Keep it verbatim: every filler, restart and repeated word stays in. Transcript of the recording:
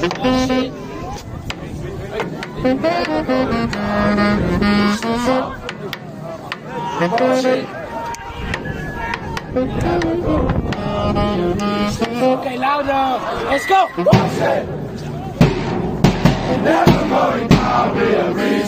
Okay, louder. Let's go. Never mind, I'll be a reason.